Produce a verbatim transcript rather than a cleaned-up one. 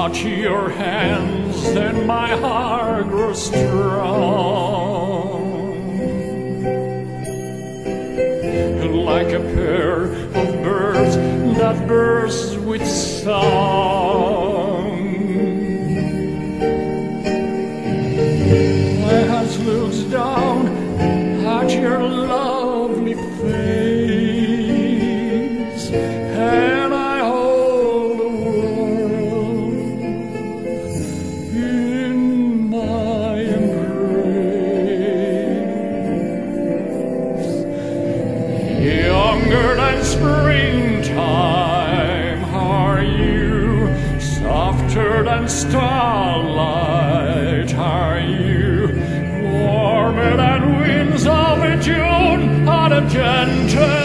touch your hands, then my heart grows strong. Like a pair of birds that burst with song, my heart looks down at your lovely face, and I hold the world in my embrace. Younger than springtime are you, softer than starlight are you, warmer than winds of June on a gentle